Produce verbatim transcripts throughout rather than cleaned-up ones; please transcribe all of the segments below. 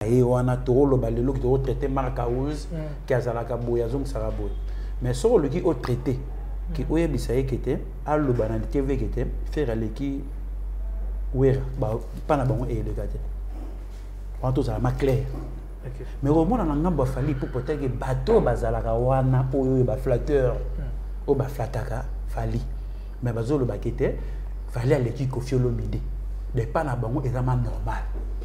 et on a tout le balelo qui doit traiter marque house qui a la caboyazon saraboy mais sur le qui au traité qui oye bisaye qui était à le banalité qui était faire les qui ouais bah pas na bon et le gâté en tout ça ma clair mais au moins on a ngamba fali pour peut-être que bateau bazalaka wana oyo ba flatteur o ba flataka fali mais bazo le bakete fali à l'équipe Koffi Olomide des pas na bango examen normal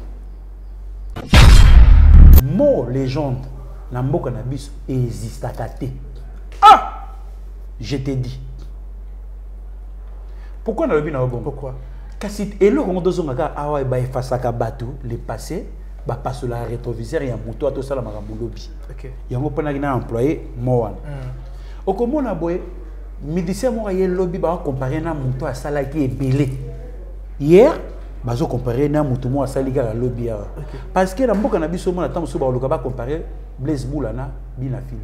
mo légende na mboka na biso existe akaté ah je t'ai dit pourquoi na lobi na bon pourquoi kasi elo ko ndozonga ka awa ba efasaka bato le passé ba passe la rétroviseur ya moto ato sala makambo lobi OK yango pona kina employé mo wana okomona boye médecin mo ya lobi ba comparer na moto asala ki ebele hier bazo comparer na moto mo asali ka lobi ya parce que na mboka na biso mo na temps so ba loka ba comparer Blaise Boula na Bina File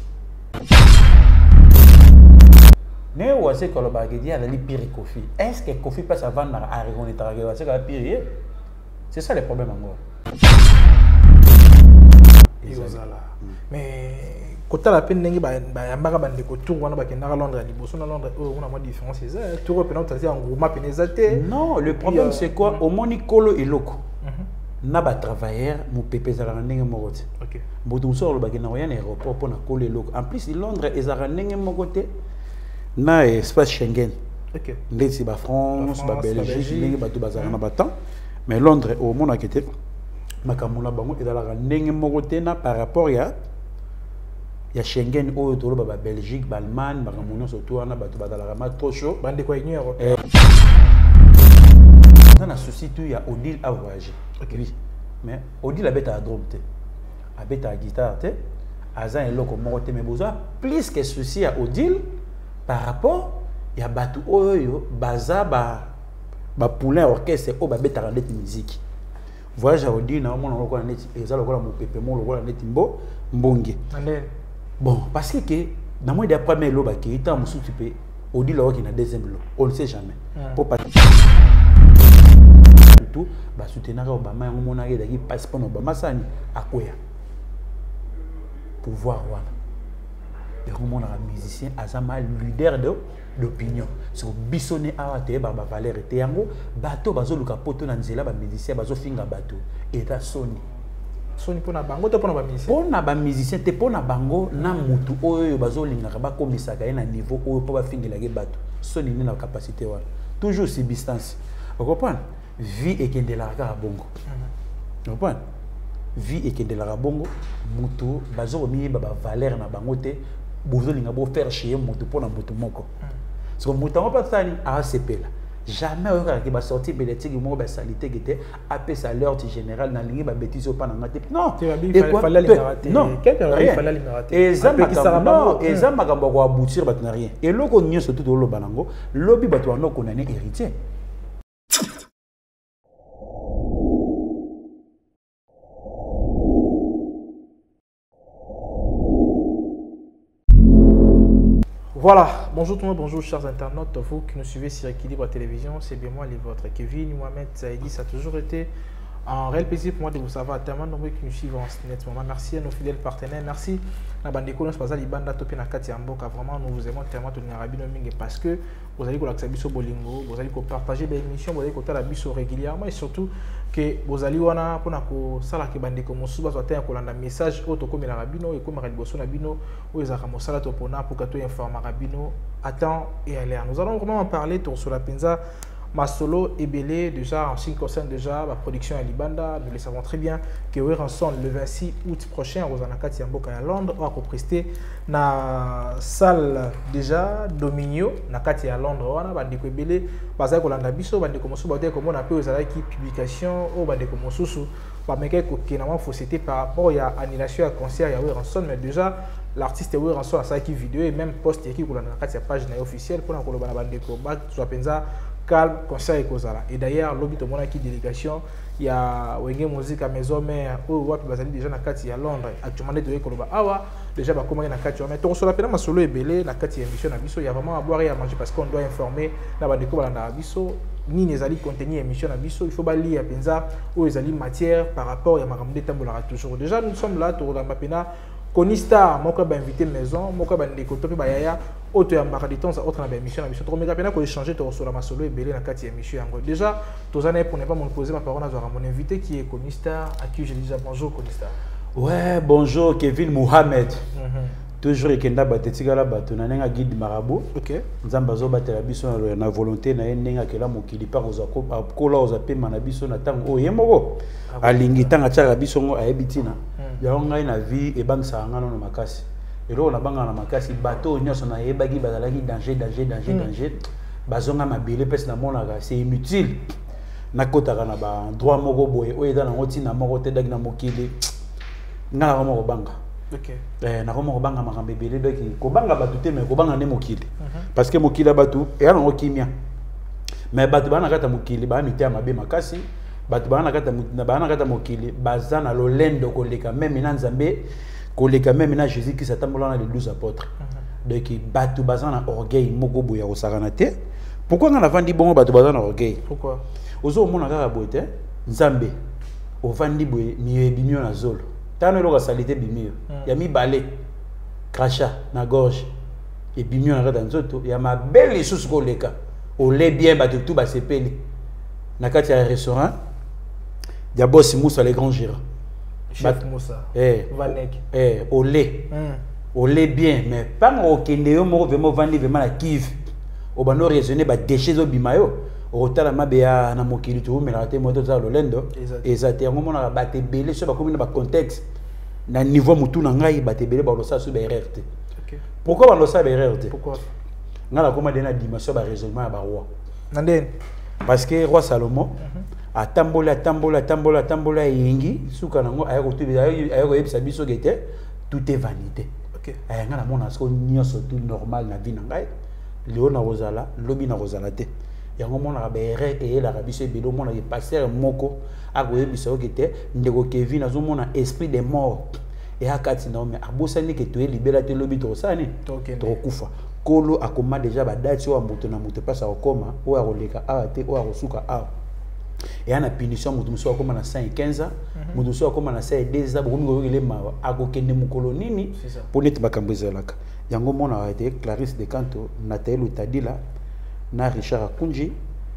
ne wase ko lo ba ke dia la li pire Koffi est-ce que Koffi passe avant na a reconnaître que wase ka pire c'est ça le problème encore mais quand la peine n'engi ba ba mbaka bande ko tour wana ba ke na Londres ni boso na Londres on a moins différence c'est ça tour pe na tazi en gros map nezate non le problème c'est quoi au moni kolo eloko na ba travailleur mo pepe za ndenge mokote OK boto so lo ba ke na ya na aéroport pour na kolo eloko en plus Londres ezara ndenge mokote na espace Schengen OK ndesi ba France ba Belgique ndenge ba to bazara na batant mais Londres au monde a quitté makamuna bango ezalaka ndenge mokote na par rapport ya ya Schengen oyo tolo ba Belgique ba Allemagne makamuna surtout wana bato bazalaka ma trop chaud bande ko union européenne na souci tout ya Odile a voyagé oui mais Odile abeta à drôme te abeta à guitare te azan eloko mokote mais boza plus que souci ya Odile par rapport ya bato oyo baza ba ba poulain orchestre o ba beta net musique voyage à Odile na mona lokola net ezalo lokola mo pepe mo lokola net mbo mbonge bon parce que dans moi d'après mais lo ba ki ta musu tu peux Odile lo ki na deuxième lo on ne sait jamais pour pas tout ba soutenir Obama yango mona ke daki passeport Obama sani akoya pouvoir wana et comment on a un musicien azama leader de d'opinion sur bisonné a te ba ba valeur te yango bato bazo luka poto na nzela ba musicien bazo finga bato eta soni soni pona bango to pona ba musicien pona ba musicien te pona bango na mutu oyo bazo linga ba komisaka na niveau oyo po ba fingela ke bato soni ni na capacité wana toujours substance vous comprenez vie et de la bongo vous comprenez vie et de la bongo mutu bazo mi ba valeur na bango te bozo linga bo faire chier mutu pona mutu moko parce que mutu pas tani a sepela jamais oka ki ba sortir beletiki mo ba salité qui était apé sa l'heure général na lingi ba bêtise au pana ngate non il fallait les rater non quelqu'un il fallait les rater et ça non et ça makambo ko aboutir ba rien et loko nyoso tout lo banango lobi ba to anoko na héritier. Voilà, bonjour tout le monde, bonjour chers internautes, vous qui nous suivez sur Équilibre Télévision, c'est bien moi, les vôtres, Kevin, Mohamed, Saïdi, ça a toujours été un réel plaisir pour moi de vous savoir, tellement nombreux qui nous suivent en ce net moment. Merci à nos fidèles partenaires, merci à Bandeko, nous sommes à Libanda, Topi, Nakati, Amboka, vraiment nous vous aimons tellement, tout le monde, parce que vous allez collaborer avec Bolingo, vous allez partager des émissions, vous allez collaborer avec régulièrement et surtout que vous allez wana pona ko sala ke bandeko mosuba zote ya kolanda message auto comme la rabino et comme raliboso na bino ou ezaka mosala to pona pour que to informer rabino à temps et à l'air. Nous allons vraiment en parler sur la penza Masolo et Belé déjà en ce qui concerne déjà la production à Libanda. Nous le savons très bien que Weranson le vingt-six août prochain aux Anakati Mboka à Londres on va prester na salle déjà Dominio Nakati à Londres wana bandeko Belé baza ko landa biso bandeko mosusu ba comme on appelle aux qui publication au bandeko mosusu ba meka ko kenaman fausseté par rapport à annulation à concert ya Weranson mais déjà l'artiste Weranson a ça qui vidéo et même post qui ko landa Nakati page na officielle pour na ko lobana bandeko ba so penza calme concert et kozala et d'ailleurs lobby to mona qui délégation il y a wenge musique à maison mère ou wapi bazali déjà na kati à Londres actuellement de koloba awa déjà ba comment na kati mais to so la pena masolo ebele na kati émission na biso il y a vraiment à boire et à manger parce qu'on doit informer na bandeko balanda biso ni les alliés contenir émission à biso, il faut pas lire penza ou les alliés matière par rapport à maramde tambola toujours. Déjà nous sommes là pour la mapena Konista, moi quand invité maison, moi quand ben décoter ba yaya, auto ya mbaka de temps autre na émission à biso. Trop mega pena ko échanger to sur la masolo et belé na kati émission yango. Déjà, tous années pour ne pas me poser ma parole à mon invité qui est Konista, à qui je dis bonjour Konista. Ouais, bonjour Kevin Mohamed. Mm-hmm. Toujours ekenda batetika la bato na nenga guide marabout. OK. Nzamba zo batela biso na volonté na nenga kela mokili pa oza ko kola oza pe na biso na tango oyemoko. Alingi tanga tshaka biso ngo ayebitina. Ya ngai na vie e bangisa ngana na makasi. Elo na banga na makasi bato nyoso na yebaki bazalaki danger danger danger danger. Bazonga mabele pesa na mona ka c'est inutile. Na kotaka na ba droit moko boye oyeda na ngoti na moko tedaki na mokili. Ngala ko moko banga. OK. Eh na ko moko banga makambe belé doki ko banga batu te mais ko banga ne mokili. Parce que mokili batu e ana okimia. Mais batu bana kata mokili ba mitia mabe makasi. Batu bana kata bana kata mokili bazana lolendo koleka même na Nzambe koleka même na Jésus qui s'atambola na les douze apôtres. Donc batu bazana orgueil moko boya osakana te. Pourquoi ngana vandi bongo batu bazana orgueil? Pourquoi? Ozo mona kaka bote Nzambe ovandi boye ni ebimio na zolo. Tano loka salité bimio. Ya mi balé crachat na gorge et bimio na kata nzoto ya ma belle sous koleka. Olé bien batu tout ba sepeli. Na kati ya restaurant ya boss Moussa les grands gérants. Chef Moussa. Eh, Vanek. Eh, au lait. Mm. Au lait bien, mais pas au kende yo mo vraiment vandi vraiment la kive. Au bano raisonner ba déchets au bimayo. Au tala mabea na mokili tu mais la te moto za lolendo. Exact. Ngo mona ba te belé so ba comme na contexte. Na niveau mutu na ngai ba te belé ba lo sa su ba erreur te. OK. Pourquoi ba lo sa ba erreur te? Pourquoi? Ngala koma dena dimension ba raisonnement ba roi. Nanden. Parce que roi Salomon a tambola tambola tambola tambola yingi suka nango ayo kutubi ayo yebisa biso gete tout est vanité. OK. Aya ngana mona so nyoso tout normal na vie na ngai Léona Rosala lobi na Rosala te yango mona ba erreur et la biso belo mona ye passer moko ako yebisa gete ndeko Kevin azomona esprit de mort et akati na me abosani ke to libéra te lobi to sani to kufa kolo akoma déjà ba date wa moto na moto pasa okoma o ya koleka a te o ya kosuka a et ana punition moto muso akoma na cent quinze moto muso akoma na cent deux ans bokomi ko ile mawa akokende mukolo nini pour net makambo zelaka yango mona a été Clarisse de Canto Nathalie Lutadila na Richard Akunji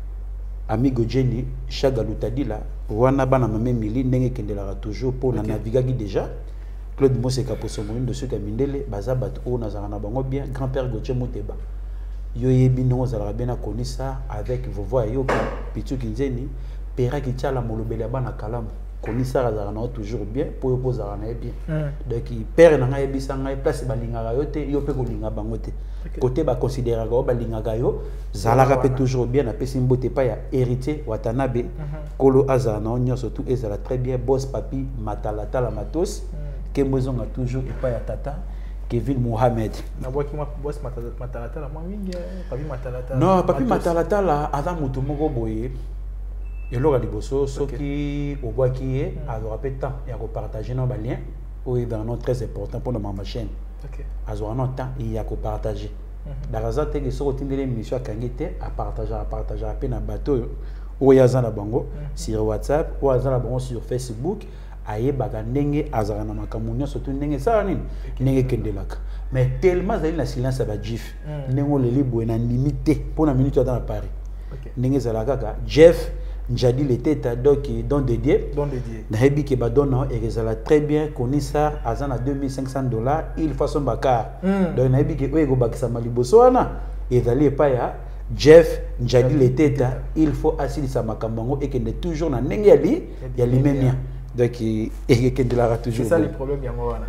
Amigo Jenny Chaga Lutadila wana bana mame mili ndenge kendelaka toujours pour na navigaki déjà Claude Moseka pour son de ceux qui mindele bazabat o nazana bango bien grand-père Gauthier Muteba yo yebi no zala bien na konisa avec vos voix yo pitu kinzeni pera ki tala molobele bana kalamu konisa zala na toujours bien pour yo pozala na bien donc père na ngai bisa ngai place balinga yo te yo pe kolinga bango te côté ba considérer go balinga yo zala ka pe toujours bien na pesi mbote pa ya héritier Watanabe kolo azana onyo surtout ezala très bien boss papi matala tala matos Kembozonga toujours et pas ya tata Kevin Mohamed. Na bois qui moi boss matalata la moi wingi papi matalata. Non, papi matalata la adam mutu moko boye. Et là liboso soki au bois qui est avoir peu de temps et à partager nos liens ou événement très important pour ma chaîne. OK. Avoir un temps et à partager. La raison c'est que sur tindele émission kangité à partager à partager à peine bateau ou yazana bango sur WhatsApp ou yazana bango sur Facebook. Aye baga ndenge azara na makamunya surtout ndenge ça nini ndenge kendelaka mais tellement zali na silence ba jif ndenge le libo na limité pour na minute dans Paris ndenge zala kaka Jeff Njadi le teta donc don dédié don dédié na hebi ke ba donna et zala très bien connaissar azana deux mille cinq cents dollars il façon bakar donc na hebi ke oyo bakisa maliboso wana et zali pa ya Jeff Njadi le teta il faut asilisa makambango et que ne toujours na ndenge ya li ya limemia. Donc, il y a toujours. C'est ça le problème, Yangoana.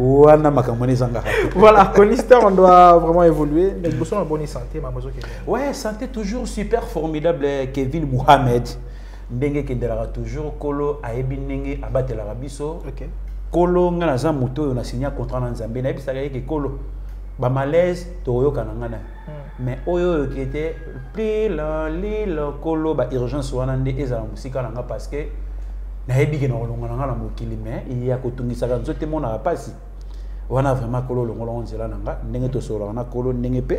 Voilà, Konista, on doit vraiment évoluer. Mais nous sommes en bonne santé, ma maison. Ouais, santé toujours super formidable, Kevin Mohamed. Ndenge Kendelara toujours, Kolo, Aebi Nenge, Abate Larabiso. Ok. Kolo, Nganaza Muto, on a signé un contrat dans Zambie. Nabi Sagaye que Kolo, ba malaise, Toyo Kanangana. Mais Oyo qui était, Lila, Lila, Kolo, ba urgence, Wanande, Eza, Musika, Nanga, parce que. Na yebi ke na olonga na mokili mais il y a ko tungisa ka nzote mona ka pasi wana vraiment kolo longo longo nzela nanga ndenge to solo na kolo ndenge pe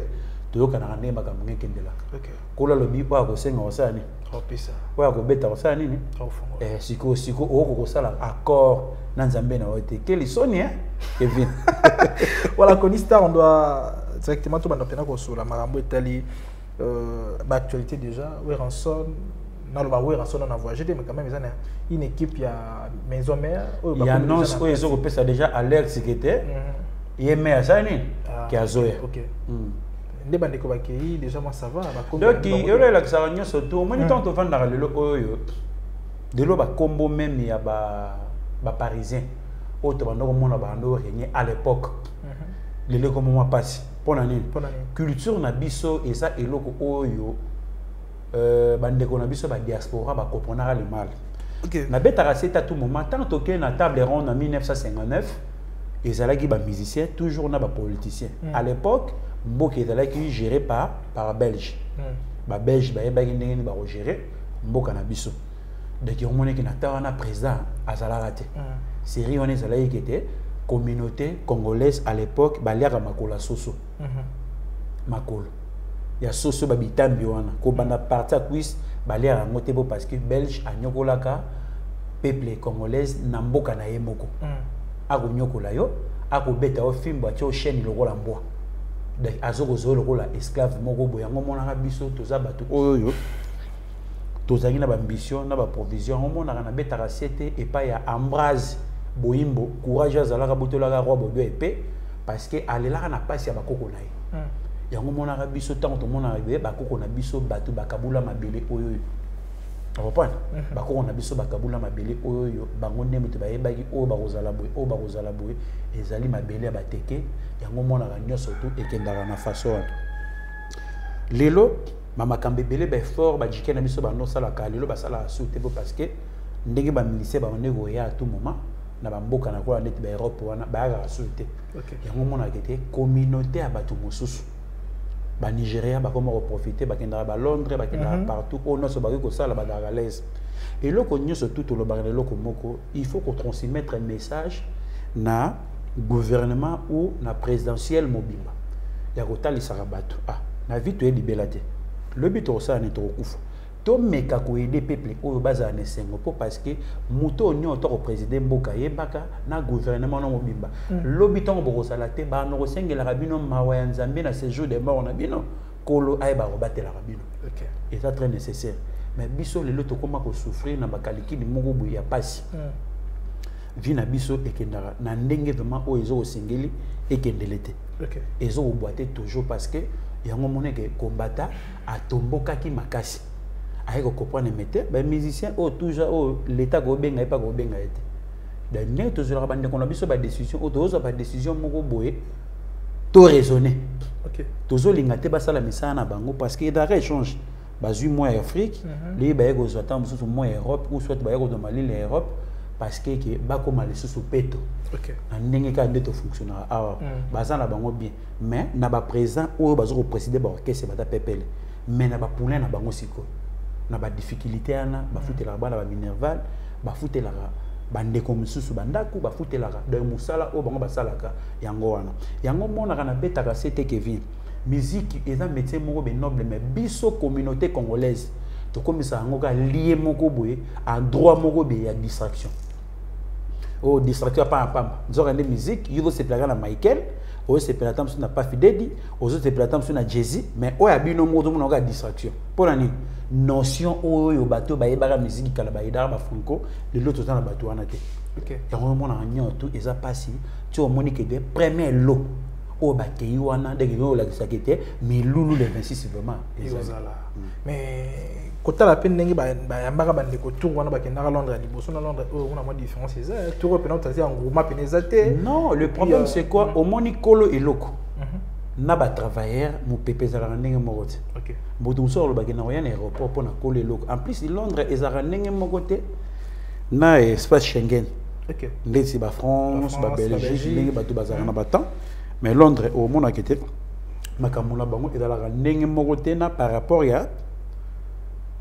toyokana ndenge makambo ngekendelaka OK kola lobi oyo akosenga kosala nini opesa oyo akobeta kosala nini eh siko siko oko kosala accord na nzambe na yo te quelle soni hein Kevin voilà Konistar on doit directement tout banda pena kosola makambo etali euh ba actualité déjà Weranson na lo ba Weranson on a voyagé mais quand même ils ont une équipe ya maison mère il y annonce oyo ezo kopesa déjà alerte sécurité yeme ya nini ki azoya OK nde bandeko bakei déjà moi ça va ba donc il y la kisaka nyonso to moni tant to vanda lelo oyo de lo ba combo même ya ba ba parisien auto bandoko mona bando régner à l'époque lelo comme moi passe pona nini culture na biso et ça eloko oyo euh bandeko na biso ba diaspora ba comprendre le mal OK na betara c'est à tout moment tant que na table ronde en mille neuf cent cinquante-neuf ils allaient qui ba musiciens toujours na ba politiciens à l'époque mboka ezalaki géré par par belge ba belge ba yeba ndenge ni ba gérer mboka na biso donc on monaki na tawa na président azalaka te série on ezalaki kete communauté congolaise à l'époque ba liaka makola soso makolo ya soso ba bitambi wana ko banda parti à quiz ba liaka ngote bo parce que belge anyokolaka peuple congolaise na mboka na ye moko ako nyokola yo ako beta o fimbo atio chaîne lokola mboa donc azoko zo lokola esclave moko boya ngomona biso toza batu oyo tozaki na ba ambition na ba provision ngomona na beta siete et pas ya Ambroise Boyimbo courage azalaka botolaka roi bodo épée parce que alelaka na passe ya bakoko na ye ya ngomona biso tant to mona be bakoko na biso batu bakabula mabele oyo Reprenez. Bako on a biso bakabula mabele oyo bango ndembe te bayebaki o bakozala boy o bakozala boy ezali mabele abateke yango mona ka nyoso tout ekendaka na façon wana. Lelo mama kambebele ba fort ba jike na biso ba no sala ka lelo ba sala souté parce que ndenge ba milice ba ndego ya à tout moment na ba mboka na ko ndeti ba Europe wana ba ga souté. Yango mona kete communauté abatu mosusu. Ba Nigeria ba comment profiter ba kenda ba Londres ba kenda mm -hmm. partout au nord so ba ko sala ba dagalaise et loko nyoso tout le ba loko moko il faut qu'on transmettre un message na gouvernement ou na présidentiel mobimba ya kotali sarabatu ah na vitu e libelate le but o sa ne to kufa to meka ko aider peuple o baza na sengo po parce que muto onyo to président mboka yebaka na gouvernement na mobimba mm. lobi tongo boko sala te ba no sengela rabino mawa ya nzambe na séjour de mort na bino kolo ay ba robatela rabino OK et ça très nécessaire mais biso le loto koma ko souffrir na bakaliki ni moko bu ya pasi mm. vina biso ekendara na ndenge vraiment o ezo sengeli ekendelete OK ezo boiter toujours parce que yango moneke kombata atomboka ki makasi aïe comprendre mettre ben musicien oh toujours oh l'état go benga pas go benga été dernier toujours bande qu'on a biso ba décision oh toujours ba décision moko boye to raisonner OK toujours lingate ba sala misana bango parce que d'arrêt change bazui moi Afrique les ba go zoata mususu moi Europe ou soit ba go de Mali l'Europe parce que que ba ko mali sous peto OK na ndenge ka ndeto fonctionnera ah bazana bango bien mais na ba présent ou bazo présider ba orchestre ba ta pepele mais na ba poulain na bango siko na ba difficulté ana ba futela bana ba minerval ba futela ba ndeko mususu bandaku ba futela de musala o bango basalaka yango wana yango mona kana betaka c'était Kevin musique est un métier moko be noble mais biso communauté congolaise to komisa yango ka lié moko boye en droit moko be ya distraction o distraction pas pamba nzoka de musique yulo se plaga na Michael o se plaga tam na pas fidedi o se plaga tam na Jay-Z mais o ya bino moto mona ka distraction pour nani notion oyo bato ba yebaka musique kala ba yedara ba franco de l'autre temps na bato wana te OK yango mona nyoto eza pasi tu o monique de premier lot o ba keyi wana de ngelo la kisakete mais lulu le vingt-six vraiment ezala mais kota la peine ndenge ba yambaka bande ko tungu wana ba kendaka Londres liboso na Londres o na mo différence eza tout reprenant tazi en groupe penezate non le problème c'est quoi au monique kolo eloko na ba travailleur mo pepeza la ndenge moko te OK moto musoro ba kena oyana aéroport pona kolo eloko en plus Londres ezara ndenge moko te na espace Schengen OK ndesi ba France ba Belgique ndenge bato bazara na batant mais Londres au monde a quitté makamula bango ezala ndenge moko te na par rapport ya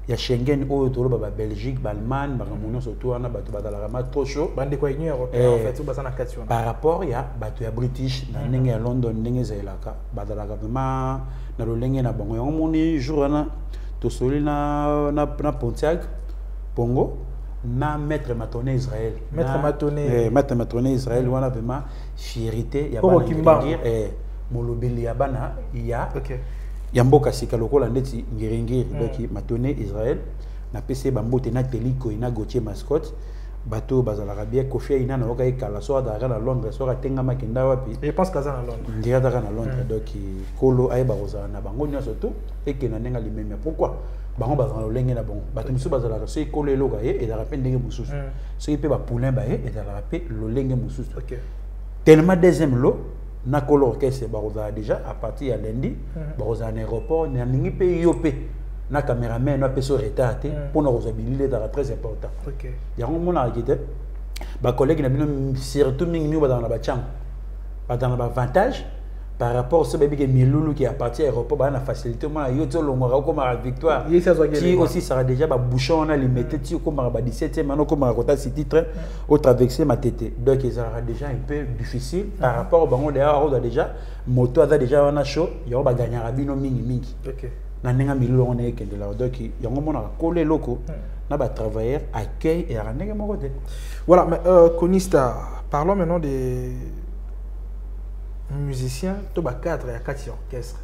ya Schengen oyo tolo ba Belgique ba Allemagne ba ramono surtout wana bato bazalaka ma trop chaud bande ko union européenne en fait bazana kati wana par rapport ya bato ya British na ndenge ya London ndenge zelaka bazalaka vraiment na lolenge na bango yango moni jour wana to soli na na na Pontiac Pongo na maître Matoné Israël maître Matoné eh maître Matoné Israël wana vraiment fierté ya bana eh molobeli ya bana ya OK ya mboka sika lokola ndeti ngiringiri donc Matoné Israël na P C bambote na Teliko ina Gauthier mascotte bateau bazalaka bien Kofi ina na oka ekala so dara na Londres so ratenga makenda wapi je pense kaza na Londres ndia dara na Londres donc kolo ay baroza na bango nyoso to eke na nenga limemia pourquoi bango bazana lolenge na bango bato musu bazalaka so ekolo eloka ye ezalaka pe ndenge mususu so ipe ba poulain ba ye ezalaka pe lolenge mususu OK tellement deuxième lot na kolo orchestre baroza déjà à partir ya lundi baroza na aéroport na ningi pe yope na cameraman na peso retard te pour na rozabilité d'ara très important OK yango mona akite ba collègue na bino surtout mingi mi ba dans ba chang ba dans ba avantage par rapport ce bébé qui milulu qui appartient à aéroport ba na facilité mona yo to longo comme à victoire qui aussi sera déjà ba bouchon na limité ti comme ba dix-septième ano comme kota city titre au traverser ma tête donc ça sera déjà un peu difficile par rapport au bango d'ailleurs on a déjà moto a déjà on a chaud yo ba gagner bino mingi mingi OK na nenga milulu on est kende la donc yango mona coller loko na ba travailleur accueil et rendez mon côté voilà mais euh, Konista parlons maintenant des musiciens to ba cadre ya kati orchestre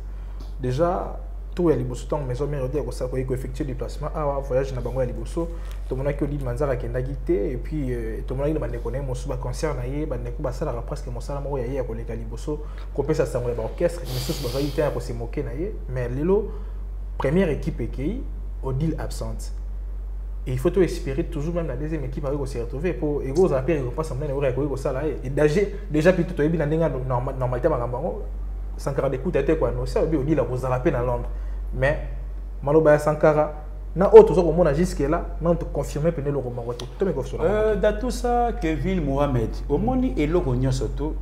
déjà tout ya liboso tang maison mère dire ko ça ko effectuer déplacement ah voyage na bango ya liboso to mona ki Odile Manzara kenda gité et puis to mona ki ba nekone mo suba concert na ye ba neko ba sala presque mo sala mo ya ye ko leka liboso ko pesa sango ya orchestre mais sous ba yité ko se moquer na ye mais lelo première équipe équipe Odile absente et il faut tout espérer toujours même la deuxième équipe avec se retrouver pour ego za père ko passa mena ora ko ko sala et déjà déjà plutôt to ebina ndenga normalité ba ngambango Sankara d'écoute était quoi non ça Odile la ko zala pe na Londres mais maloba Sankara na autre zo ko mona jusque là non te confirmer pene le roman ko to me ko sur euh dans tout ça Kevin Mohamed au moni eloko nyoso to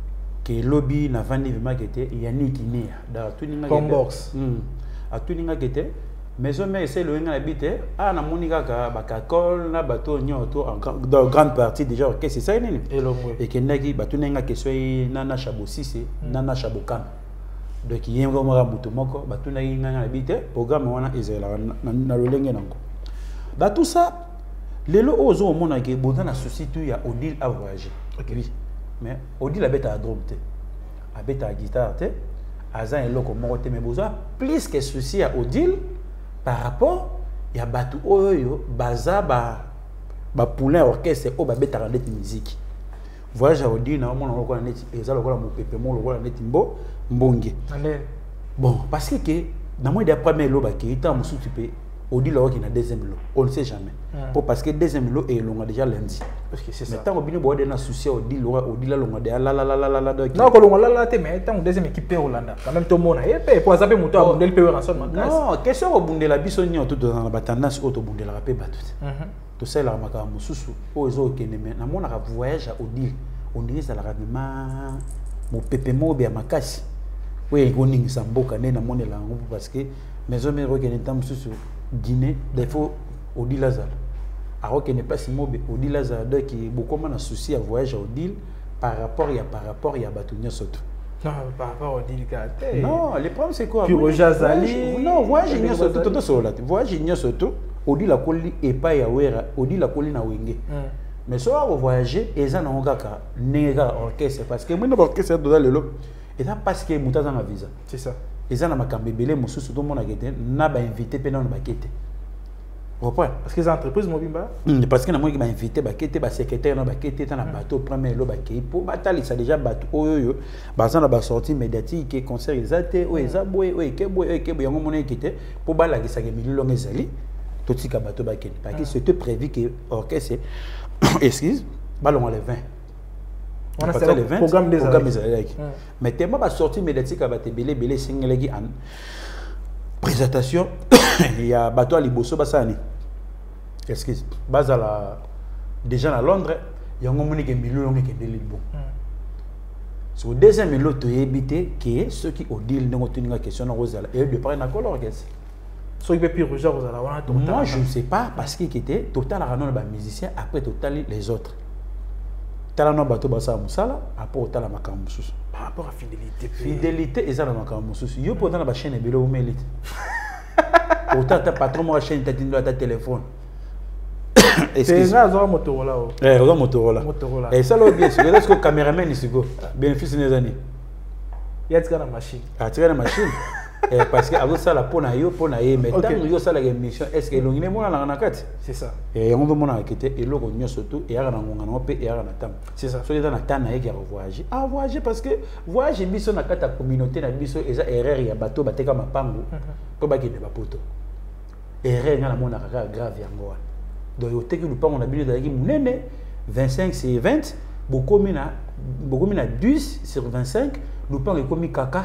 ke lobby na vandi vima kete Yannick Inia da tuninga Combox a tuninga kete maison mère c'est le nga habité ah na monika ka bakakol na bato nyoto en grande partie déjà OK c'est ça nini et kendaki bato nenga keso na na Chabosisi na na Chabokam donc yengo mora muto moko bato na nga habité programme wana ezela na lolenge nango dans tout ça lelo ozo mona ke boza na souci tout ya Odile a voyager oui mais Odile abeta à drum te abeta à guitare te azan eloko moko te mais boza plus que souci à Odile par rapport ya batu oyo baza ba ba poulain orchestre o ba beta net musique voyage à Odile na mona lokola net eza lokola mo pepe mo lokola net mbo mbonge bon parce que na moi d'après mais lo ba ki ta musu tu peux Odile lo ki na deuxième lot on ne sait jamais pour parce que deuxième lot est long déjà lundi parce que c'est ça mais tant obino bo de na souci Odile lo Odile long de la la la la la donc non ko long la la te mais tant deuxième équipe Holanda quand même tout mona et pe pour zaper muto a bundel pe ranson non question au bundela biso nyo tout dans la tendance auto bundela pe batut tout ça la maka mususu o ezo keneme na mona ka voyage à Odile on dirait ça la vraiment mon pepe mo be makasi oui ko ningi samboka ne na monela ngo parce que maison mère ko ne tam susu Guinée des fois Odile Lazare alors qu'il n'est pas si mauvais Odile Lazare donc qui beaucoup moins souci à voyage à Odile par rapport il y a par rapport il y a Batounia surtout non par rapport à Odile non le problème c'est quoi puis Rojazali non voyage il y a surtout tout ça là voyage il y a surtout Odile a collé et pas ya wera Odile a collé na wenge mais soit on voyager et ça n'a pas nega orchestre parce que moi l'orchestre doit le lot et ça parce que mutaza na visa c'est ça et ça na makambe belé mususu tout monde a été na ba invité pe na ba kete reprend parce que les entreprises mobimba parce que na moi qui m'a invité ba kete ba secrétaire na ba kete na bateau premier lo ba kei pour batali ça déjà bateau oyo ba ça na ba sortie médiatique et concert exaté o ezabwe o ekebwe o ekebwe yango mona ekete pour ba la kisaka mililo ngezali tout tika bateau ba kete parce que c'était prévu que orchestre excuse ballon les vingt on a fait le programme des programme mais tellement ba sortie médiatique ba te belé belé singelegi an présentation il y a bateau à liboso basani excuse bazala déjà à Londres il y a un moment que milio ngeke delilbo sur deuxième lot to éviter que ceux qui Odile n'ont tenu la question na rozala et de prendre na color guess Moi, je ne sais pas parce qu'il était total à nos musiciens, après total les autres. Talano bato basa musala, après total à Makamoussous. Par rapport à fidélité. Fidélité, et ça, la Makamoussous. Yo, pour dans la chaîne, et bien, mélite. Autant ta patron, moi, chaîne, t'as tenu à ta téléphone. C'est ça, ça, Motorola. Eh, Motorola. Motorola. Et ça, là, bien sûr, est-ce que le caméraman, ici, bénéfice des années. Il y a une machine. Ah, tu as une machine. Parce que avant ça la pona yo pona ye mais tant yo ça la émission est-ce que l'ongine moi la nakati c'est ça et on veut mon akité et loko nyo surtout et ara ngonga no pe et ara na tam c'est ça so les na tana ye qui voyager ah voyager parce que voyager biso na kata communauté na biso eza erreur ya bato bateka mapango ko bakide ba poto erreur ngala mona kaka grave yango donc yo teki lupango na bino dalaki munene vingt-cinq c'est vingt beaucoup mina beaucoup mina dix sur vingt-cinq lupango ekomi kaka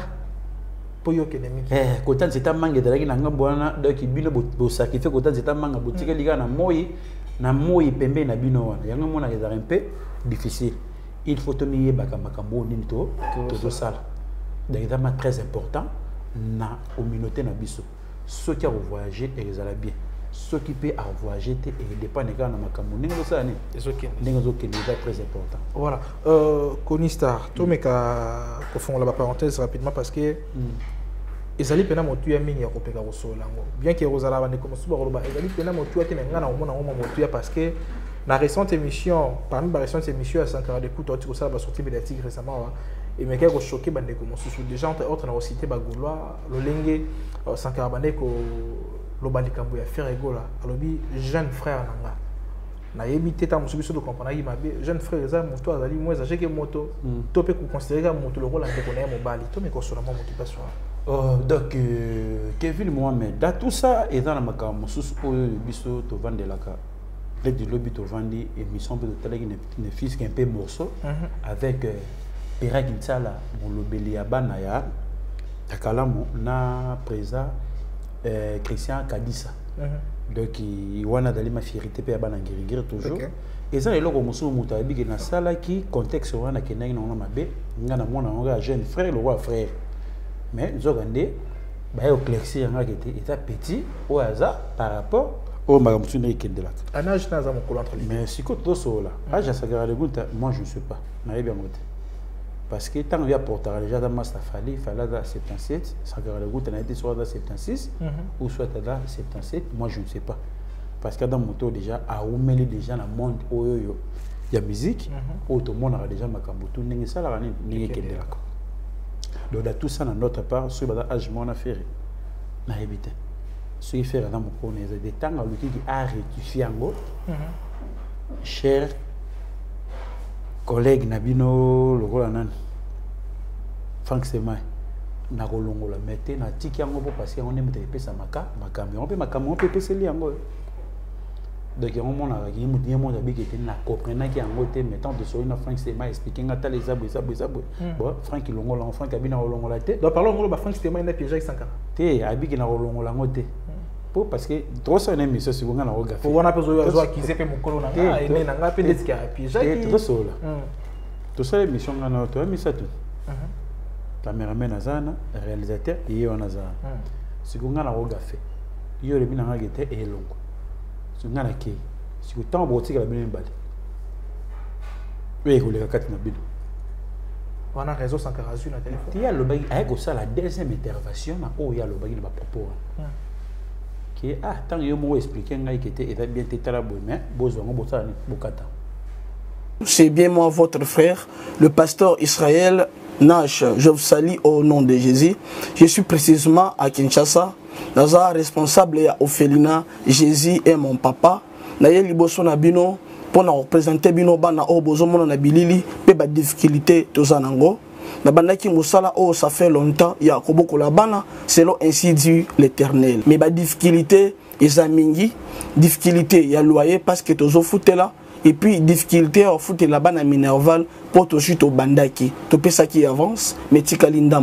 eh kotan c'est un mangue de la qui n'a pas bon donc il bino bo sacrifier kotan c'est un mangue boutique liga na moi na moi pembe na bino wana yanga mona les un peu difficile il faut tenir baka makambo ni to to sala donc c'est très important na communauté na biso ceux qui ont voyagé et les ala bien ceux qui peut voyager et dépend de quand na makambo ni ça ni ceux qui c'est très important voilà euh Konistar to meka ko fond la parenthèse rapidement parce que ezali pena motu ya mingi ya kopeka kosolango bien que rozala bande comme suba roba ezali pena motu ya te nga na omona omona motu ya parce que la récente émission parmi les récentes émissions à Sankara de Couto tu ça va sortir médiatique récemment et mais quelque choqué bande comme sous déjà entre autres na cité bagulwa lolenge Sankara bande ko lobali kambo ya faire egola alobi jeune frère nanga na yebité ta musubiso de comprendre yi mabe jeune frère za moto azali moins âgé que moto to pe ko considérer comme moto le rôle ndeko na mobali to me ko sola motivation. Oh, donc, euh, Kevin Mohamed, dans tout ça, et dans la macaron, sous le biseau, tu vends de la carte. Le lobby, tu vends des émissions de télé, une fille qui est un peu morceau, avec Pera Ginsala, mon lobby à Banaya, Takalamo, na présent Christian Kadissa. Donc, il y a ma fierté, puis il y a toujours. Et ça, il y a un monsieur qui est dans la salle qui contexte sur un qui est dans la mabe, il y a un jeune frère, le roi frère. Mais nous avons dit que le clexi était petit au hasard par rapport au magasin qui est de là. Mais si tu es là, moi je ne sais pas. Parce que tant qu'il y a porté déjà dans Mastafali, il fallait dans soixante-dix-sept, ça a été soit dans soixante-seize ou soit dans soixante-dix-sept, moi je ne sais pas. Parce que dans mon tour déjà, à Oumeli déjà dans le monde où il y a musique, où tout le monde a déjà Makambutu, il y a ça là, il y a de là. Donc, tout ça, dans notre part, ce que je fais, faire, na éviter. Ce qui fait dans mon connaît des temps à l'outil qui a rectifié en gros. Cher collègue Nabino, le rôle nan, Franck Semai, na rolongo la mette, na tiki en gros parce qu'on aime te sa maka, maka, mais on peut maka, on peut passer li en gros. Donc, il y a un moment qui était là, comprenant qu'il y a un côté, mettant de souris dans Franck Stéma, expliquant à les abus, abus, abus. Bon, Franck, il longo la Franck, il a longo la tête. Donc, parlons de Franck Stéma, il a piégé avec Sankara. Té, Abi qui a longo la tête. Pour parce que trop ça, on aime ça, c'est qu'on a regardé. Pour on a besoin de voir qui s'est fait mon colon, et il n'a pas fait des cas, piégé. Tout ça, tout ça, l'émission, on a tout mis ça tout. Caméraman Azana, réalisateur, et il y a un Azana. C'est qu'on a regardé. Il y a le bin à et longo. Si on a qui, si on tend au tigre la bien balle. Oui, vous les quatre na bino. On a raison sans carazu na téléphone. Il y a le bagage avec ça la deuxième intervention na oh il y a le bagage va propos. Qui ah tant yo mo expliquer ngai qui était et bien tété la bonne mais besoin bo ça ni bokata. C'est bien moi votre frère, le pasteur Israël Nash. Je vous salue au nom de Jésus. Je suis précisément à Kinshasa. Naza responsable ya Ophelina, Jésus est mon papa. Naye liboso na bino pour na représenter bino bana o bozo mona na bilili pe ba difficulté tozanango. Na bandaki musala o ça fait longtemps ya koboko la bana selon ainsi dit l'Éternel. Mais ba difficulté ezamingi, difficulté ya loyer parce que tozo foutela et puis difficulté au foot la bana minerval pour to chute au bandaki. To pesa qui avance mais tikali ndambo.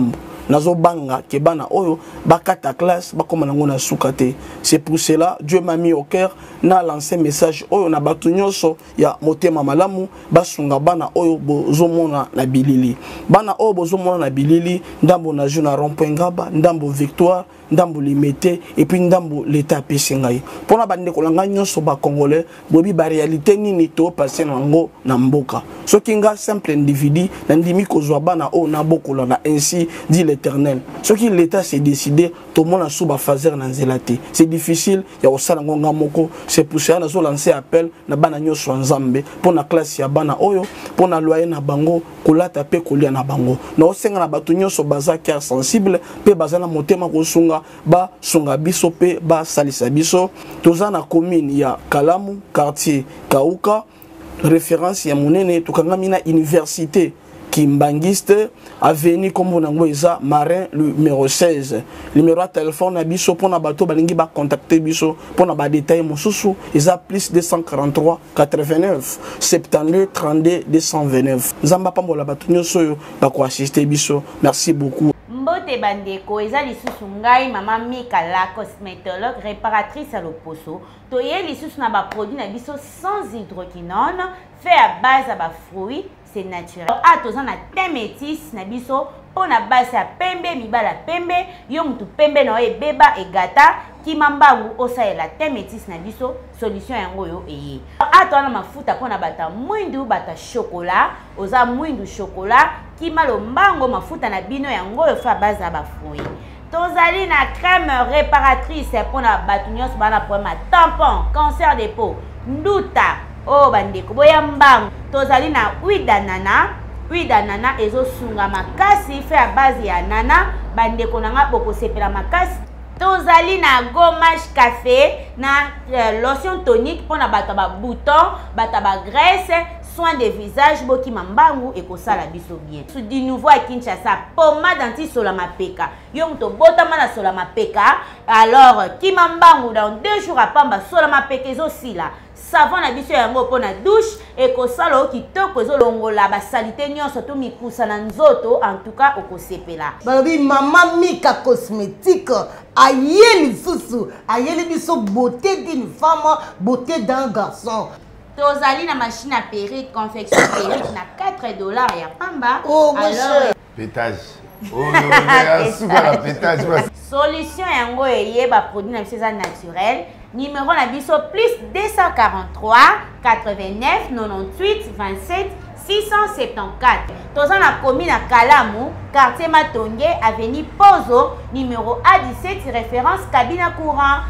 nazo banga ke bana oyo bakata classe bakoma nango na sukate. C'est pour cela Dieu m'a mis au cœur na lancé message oyo na batu nyonso ya motema malamu basunga bana oyo bozomona na bilili. Bana oyo bozomona na bilili ndambo na jeu na rond-point Ngaba, ndambo Victoire, ndambo Limete et puis ndambo l'état pesingai. Pona bande kolanga nyonso ba congolais bobi ba réalité nini to passer nango na mboka. Soki nga simple individu na ndimi kozwa bana oyo na bokola na ainsi dit l'Éternel. Soki l'état s'est décidé to mona suba fazer na nzelate. C'est difficile ya osala ngonga moko. C'est pour ça nazo lancer appel na bana nyonso nzambe pona classe ya bana oyo pona loyer na bango kolata pe kolia na bango. Na osenga na batu nyonso baza cœur sensible pe baza na motema kosunga ba sunga biso pe ba salisa biso. Toza na commune ya Kalamu quartier Kauka référence ya monene tukangami na université Kimbangiste avenue comme on eza Marin numéro seize. Numéro de téléphone na biso pona bato balingi ba contacter biso pona ba détail mosusu eza plus deux cent quarante-trois quatre-vingt-neuf soixante-douze trente-deux deux cent vingt-neuf. Nzamba pambola bato nyoso yo ba ko assister biso. Merci beaucoup. Mbote bandeko eza lisusu ngai mama Mika la cosmétologue réparatrice à l'Oposo. Toye lisusu na ba produit na biso sans hydroquinone fait à base à ba fruits. C'est naturel. Ah, tozan na thé métis na biso pour na base ya pembe mibala pembe yo mutu pembe na e beba e gata kimambangu osa la thé métis na biso solution yango yo eye. Ah, tozan na mafuta pour na bata mwindu bata chocolat oza mwindu chocolat kimalo mbango mafuta na bino yango yo fa base ya ba fruits. Tozali na crème réparatrice pour na batu nyonso bana problème tampon, cancer des peaux, nduta. Oh bandeko boya mbangu tozali na huile d'anana huile d'anana ezo sunga makasi fait à base ya nana bandeko nanga boko sepela makasi tozali na gommage café na euh, lotion tonique pour na bata ba bouton bata ba graisse soin de visage boki mambangu et kosala biso bien sous du nouveau à Kinshasa pommade anti solama peka yo mto botama na solama peka alors kimambangu dans deux jours à pamba solama peka ezo sila savon na biso yango pona douche et kosala kitoko ezo longola ba salité nyonso to mikusa na nzoto en tout cas okosepela balobi mama Mika cosmétique ayeli susu ayeli biso beauté d'une femme beauté d'un garçon. Tozali na machine à perruque confection perruque na quatre dollars ya pamba. Oh alors pétage. Oh non, super pétage. Solution yango eye ba produit na biso naturel. Numéro na biso plus deux cent quarante-trois quatre-vingt-neuf quatre-vingt-dix-huit vingt-sept six cent soixante-quatorze. Toza na commune à Kalamu, quartier Matonge, avenue Pozo, numéro A dix-sept, référence cabine courant.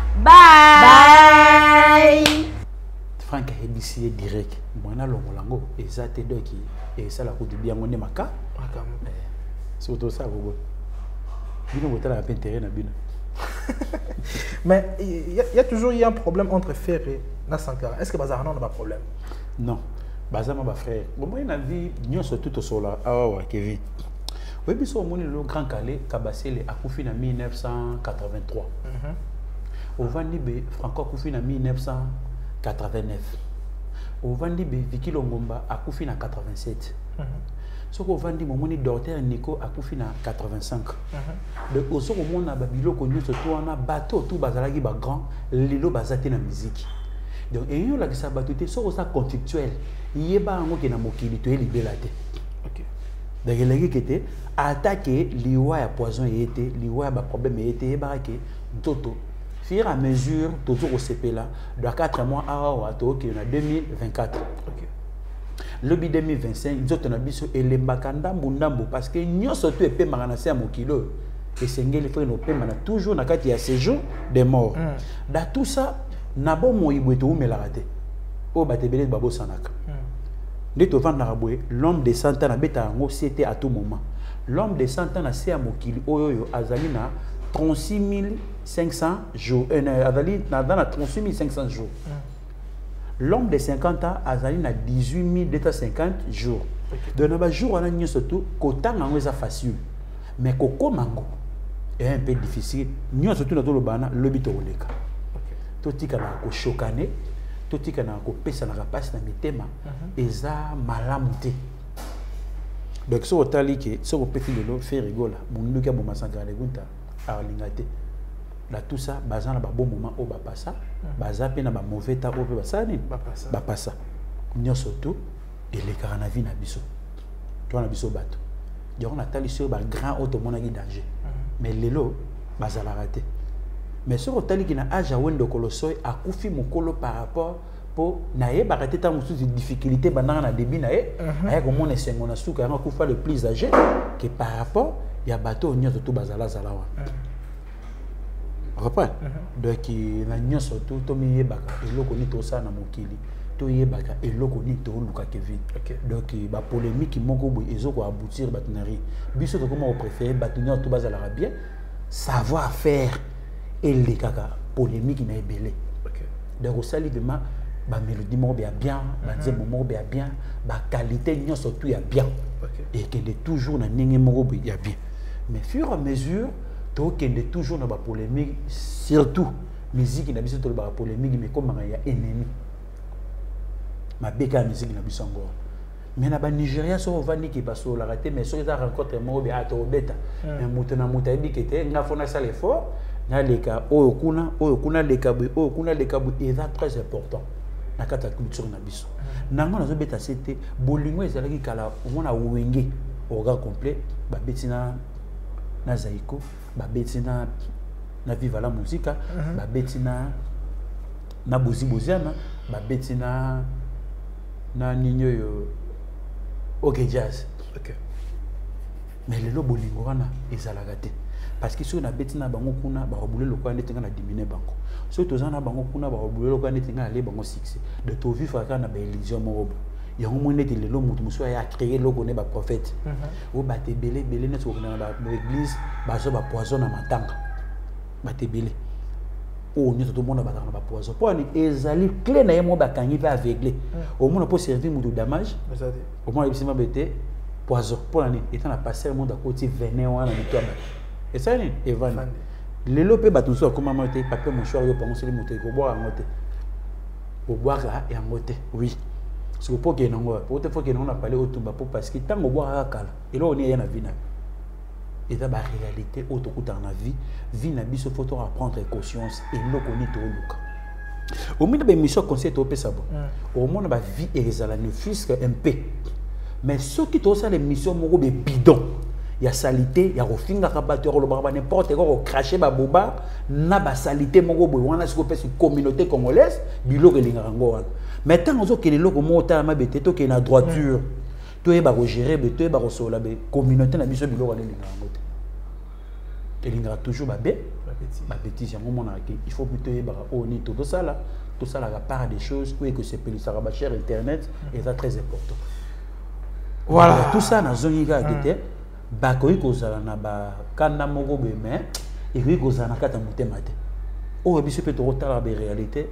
Bye. Bye. Franck a ébissé direct. Moi, na longolango ezate doki et ça la côté bien on est maka. C'est auto ça gogo. Bino botala la intérêt na bino. Mais il y, y a toujours eu un problème entre Fer et Nasankara. Est-ce que Bazarano n'a pas de problème? Non. Bazama ba frère. Bon moi na vie nyon surtout tout sola. Ah ouais Kevin. Oui biso au monde le grand Calais Kabasele a coufi en mille neuf cent quatre-vingt-trois. Mhm. Au Vandibe Franco coufi en mille neuf cent quatre-vingt-neuf. Au Vandibe Vicky Longomba a coufi en quatre-vingt-sept. Mhm. Ce qu'on vend dit mon docteur Nico a couffé en quatre-vingt-cinq. De au second monde na babilo connu ce tour na bateau tout bazalagi ba grand lilo bazate na musique. Donc et yo la que ça batuté so ça contextuel. Yeba ngo ke na mokili to libelate. OK. Donc il a été attaquer liwa ya poison était liwa ba problème était ba ke toto. Fur et à mesure toujours au C P là de quatre mois à wato qui en deux mille vingt-quatre. OK. Le deux mille vingt-cinq, nous avons biso elembakanda mundambo parce que nous surtout épé maranase à mokilo et sengeli frère no pe mana toujours na kati ya séjour des morts. Mm. Dans tout ça, nabo mo ibweto umelaraté. O batebele babo sanaka. Ndi to vanda rabwe l'homme de cent ans na beta ngo c'était à tout moment. L'homme de cent ans na se à mokili oyoyo azali na trente-six mille cinq cents jours. Euh, azali na dans trente-six mille cinq cents jours. Mm. L'homme de cinquante ans a na dix-huit mille deux cent cinquante jours. Okay. Donc, le jour où on a surtout, Kotan est facile. Mais Koko Mango est un peu difficile. Nous surtout dans le bana, le bito oleka. Tout tika na ko chokane, tout tika na ko pesa na rapasi na mitema, eza malamuté. Donc ce otali que ce petit de l'eau fait rigola mon luka bon masanga de gunta a lingate là tout ça bazana ba bon moment au ba passa baza pe na ba mauvais temps au ba ça ni ba passa ba passa nyo surtout et les carana vie na biso toi na biso bato donc on a tali sur ba grand auto mona gi danger mais lelo bazala raté mais ce otali qui na age wendo kolosoy akufi mokolo par rapport pour naé bakate ta musu difficulté bandana na débit naé aya ko mona sengo na suka nga kufa le plus âgé que par rapport ya bateau nyoto tout bazala zalawa repas donc na nyoso tout to mi yebaka eloko ni to sa na mokili to yebaka eloko ni to luka Kevin donc ba polémique moko bo ezoko aboutir batinari biso to comment préférer batinyo tout bazala bien savoir faire et les kaka polémique na ebelé donc au sali de ma ba mélodie mo bien bien ba nzembo mo bien bien ba qualité nyo surtout ya bien et qu'elle est toujours na ninge mo ya bien mais fur et à mesure to qu'elle est toujours na ba polémique surtout musique na biso to ba polémique mais comme ya ennemi ma beka musique na biso ngo mais na ba Nigeria so vandi ki paso la raté mais so za rencontre mo bien ato beta mais muto na muta bikete nga fona ça l'effort na leka oyo kuna oyo kuna leka bu oyo kuna leka bu est très important na kata culture na biso nango nazo beta c'était bolingo ezalaki kala omona wenge oga complet ba betina na zaiko ba betina na viva la musica ba betina na bozi boziana ba betina na ninyo yo ok jazz ok mais lelo bolingo wana ezalaka te parce que si on a betina bango kuna ba robule lokwa ndeti ngana diminuer bango so to zana bango kuna ba robule lokwa ndeti ngana le bango succès de to vivre ka na ba illusion mo ya ngo ndeti lelo mutu muso ya créer loko ne ba prophète o ba te belé belé net ko na ba église ba so ba poison na matanga ba te belé o ni to mona ba na ba poison po ni ezali clé na yemo ba kangi ba aveuglé au moins pour servir mutu damage au moins ibisima bete poison pour ni étant la passer le monde à côté venin wana ni to ba et ça ni Evan les lopé batou so comment monter papier mouchoir yo penser les monter ko boire ngote ko boire là et ngote oui parce que pour que non pour te faut que non a parlé autour ba pour parce que tant ko boire kala et là on est na vie na et ça ba réalité auto kuta na vie vie na biso faut to prendre conscience et lo koni to luka au moins ba mission conseil to pesa bon au moins ba vie et ezala ne fusque un peu mais ceux qui to ça les missions mo be bidon il y a salité, il y a refinga kabateur le barba n'importe quoi cracher ba boba na ba salité moko boy wana siko pesi communauté congolaise biloko lingango wana maintenant ozo ke lelo ko mota ma bete to ke na droiture to e ba ko gérer be to e ba ko sola be communauté na biso biloko lingango te linga toujours ba be ba bêtise yango mona ke il faut plutôt e ba o ni tout ça là tout ça la part des choses ou que c'est peli ça ba cher internet et ça très important voilà tout ça na zongiga kete bakoyi kozala na ba kanda moko be mais ekoyi kozala na kata motema te oyo biso mpe tokotala ba réalité